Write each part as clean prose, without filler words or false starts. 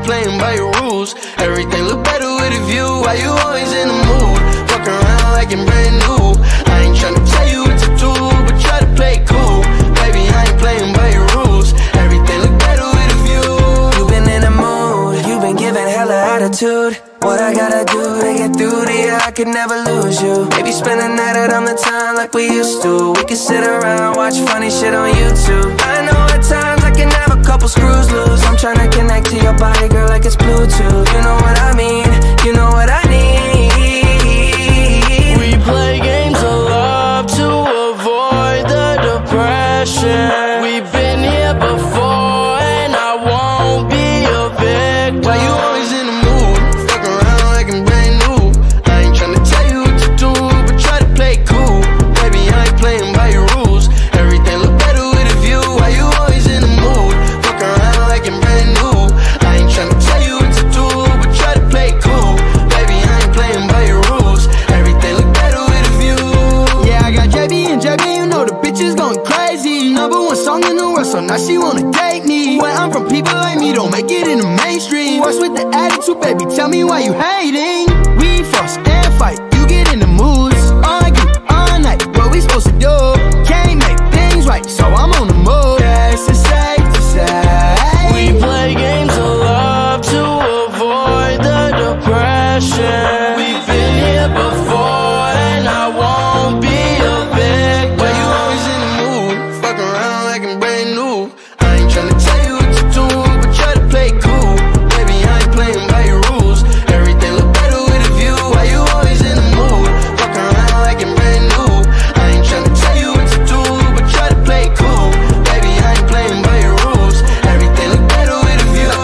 playing by your rules. Everything look better with a view. Why you always in the mood? Fuck around like I'm brand new. I ain't tryna tell you what to do, but try to play it cool. Baby, I ain't playing by your rules. Everything look better with a view. You've been in the mood, you've been giving hella attitude. What I gotta do to get through to you, I could never lose you. Maybe spend the night out on the town like we used to. We could sit around, watch funny shit on YouTube. I know at times I can have a couple screws loose. I'm tryna connect to your body, girl, like it's Bluetooth. You know what I mean, you know what I need. We play games of love to avoid the depression. We've been here before and I won't be your victim. Why you always in the mood? Fuck around like I'm brand new. I ain't tryna tell you what to do, but try to play it cool. Baby, I ain't playing by your rules. Everything look better with a view. Why you always in the mood? Fuck around like I'm brand new. I ain't tryna tell you what to do, but try to play it cool. Baby, I ain't playing by your rules. Everything look better with a view. Yeah, I got JB and JB, you know the bitch is going crazy. #1 song in the world, so now she wanna date me. When I'm from people like me, don't make it in the mainstream. What's with the attitude, baby? Tell me why you hating. We fuss and fight, you get in the moods. Argue all night, what we supposed to do? Can't make things right, so I'm on the move. Yeah, it's safe to say we play games of love to avoid the depression. We've been here before and I won't be a victim. Why you always in the mood? Fuck around like I'm brand new. I ain't tryna tell you what to do, but try to play it cool. Baby, I ain't playing by your rules. Everything look better with a view. Why you always in the mood? Fuck around like I'm brand new. I ain't tryna tell you what to do, but try to play it cool. Baby, I ain't playing by your rules. Everything look better with a view.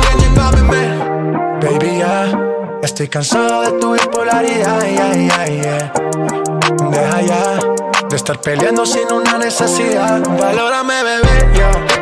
Baby, ya estoy cansado de tu bipolaridad, yeah. Deja ya de estar peleando sin una necesidad. Valórame, bebé, yo